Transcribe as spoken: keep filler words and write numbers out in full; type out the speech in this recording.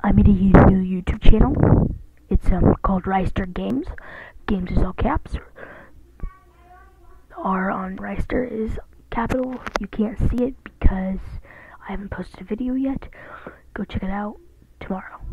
I made a new YouTube channel. It's um called Reister Games. Games is all caps. R on Reister is capital. You can't see it because I haven't posted a video yet. Go check it out tomorrow.